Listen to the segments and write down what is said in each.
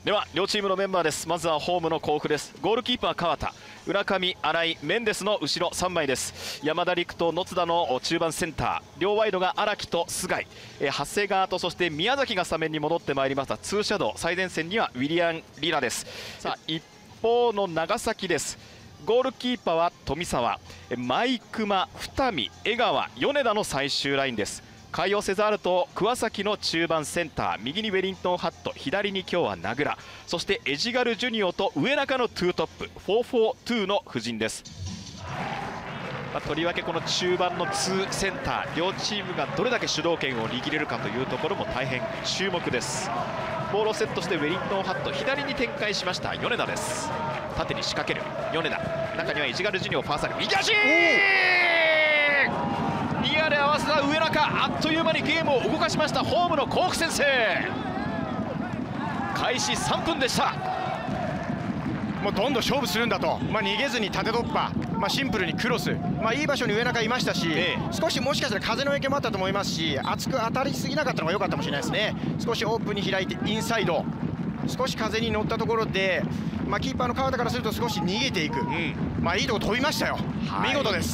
では両チームのメンバーです。まずはホームの甲府です。ゴールキーパー川田、浦上、新井、メンデスの後ろ3枚です。山田陸と野津田の中盤センター、両ワイドが荒木と須貝、長谷川とそして宮崎がスタメンに戻ってまいりました。ツーシャドウ、最前線にはウィリアン・リラです。さあ一方の長崎です。ゴールキーパーは富澤、前熊、二見、江川、米田の最終ラインです。海洋セザールと桑崎の中盤センター、右にウェリントンハット、左に今日は名倉、そしてエジガルジュニオと上中の2トップ 4-4-2 の布陣です。とりわけこの中盤の2センター、両チームがどれだけ主導権を握れるかというところも大変注目です。ボールをセットしてウェリントンハット、左に展開しました米田です。縦に仕掛ける米田、中にはエジガルジュニオ、ファーサイド右足、ニアで合わせた上中、あっという間にゲームを動かしました。ホームの甲府先制、開始3分でした。 もうどんどん勝負するんだと、逃げずに縦突破、シンプルにクロス、いい場所に上中いましたし、少しもしかしたら風の影響もあったと思いますし、厚く当たりすぎなかったのが良かったかもしれないですね。少しオープンに開いてインサイド、少し風に乗ったところで、キーパーの川田からすると少し逃げていく、いいとこ飛びましたよ、見事です。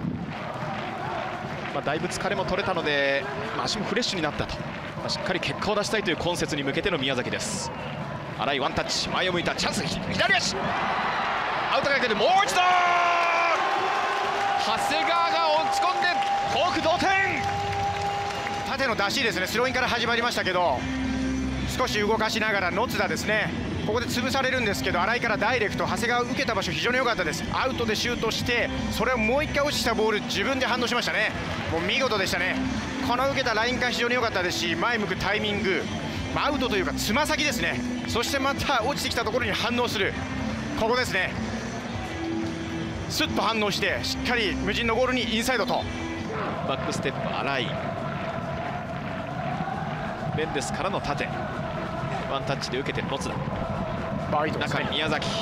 だいぶ疲れも取れたので、足もフレッシュになったと、しっかり結果を出したいという今節に向けての宮崎です。新井ワンタッチ、前を向いたチャンス、左足アウトがけてもう一度長谷川が落ち込んで甲府同点。 縦の出しですね、スローインから始まりましたけど、少し動かしながら野津田ですね、ここで潰されるんですけど、新井からダイレクト、長谷川受けた場所非常に良かったです。アウトでシュートして、それをもう一回落ちたボール自分で反応しましたね。もう見事でしたね。この受けたライン感非常に良かったですし、前向くタイミング、アウトというかつま先ですね。そしてまた落ちてきたところに反応する、ここですね。スッと反応してしっかり無人のゴールにインサイドとバックステップ新井、メンデスからの縦ワンタッチで受けて野津田、中に宮崎、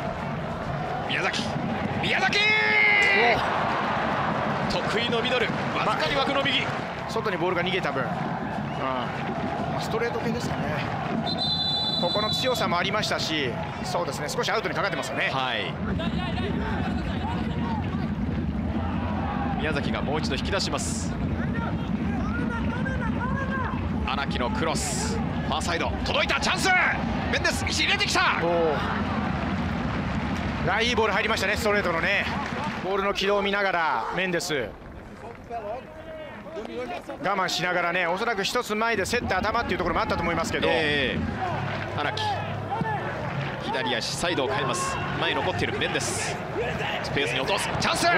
得意のミドル、わずかに枠の右、 外にボールが逃げた分、ストレート系ですかね。ここの強さもありましたし、そうですね、少しアウトにかかってますよね。 宮崎がもう一度引き出します。荒木のクロス、ファーサイド届いた、チャンス、メンデス石入れてきた。 いいボール入りましたね、ストレートのね。ボールの軌道を見ながらメンデス我慢しながらね、おそらく一つ前で競って頭っていうところもあったと思いますけど、 荒木左足サイドを変えます。前に残っているメンデス、スペースに落とす、チャンス、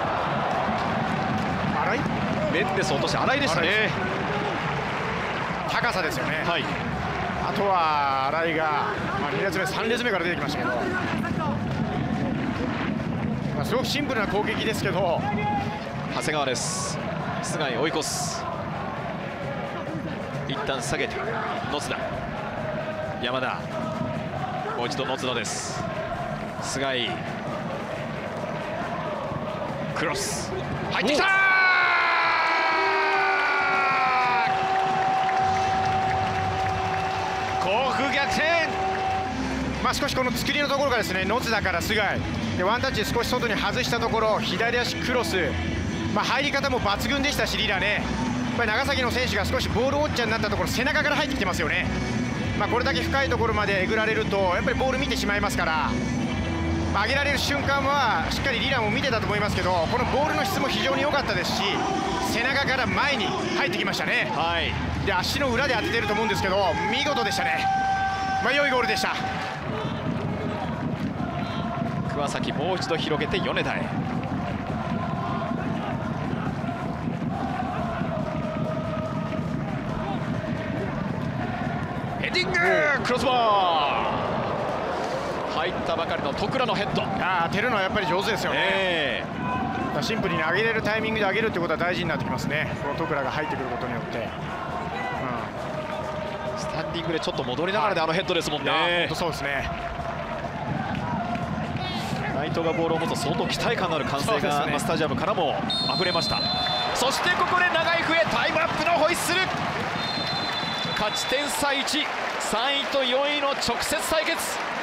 新井、 メンデス落として新井でしたね。 高さですよね。あとは新井が、2列目3列目から出てきましたけど、すごくシンプルな攻撃ですけど、 長谷川です。須貝追い越す、一旦下げて野津田、山田、もう一度野津田です。須貝クロス入ってきた、甲府逆転。 少しこの作りのところがですね、野津田から須貝でワンタッチで少し外に外したところ、左足クロス、入り方も抜群でしたし、リラね、やっぱり長崎の選手が少しボールウォッチャーになったところ、背中から入ってきてますよね。これだけ深いところまでえぐられると、やっぱりボール見てしまいますから、上げられる瞬間はしっかりリラも見てたと思いますけど、このボールの質も非常に良かったですし、背中から前に入ってきましたね。で足の裏で当ててると思うんですけど、見事でしたね。良いゴールでした。 桑崎もう一度広げて米田へ。ヘディング、クロスボール入ったばかりの徳良のヘッド。 当てるのはやっぱり上手ですよね。シンプルに上げれるタイミングで上げるってことは大事になってきますね、この徳良が入ってくることによって。 スタンディングでちょっと戻りながらであのヘッドですもんね。 本当そうですね。 内藤がボールを持つと相当期待感のある歓声が、スタジアムからも溢れました。そしてここで長い笛、タイムアップのホイッスル、勝ち点差1。 3位と4位の直接対決、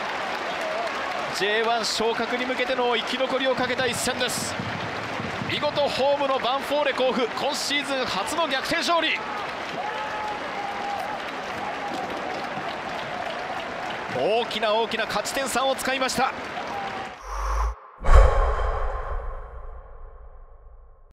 J1 昇格に向けての生き残りをかけた一戦です。見事ホームのヴァンフォーレ甲府、今シーズン初の逆転勝利。大きな勝ち点3をつかみました。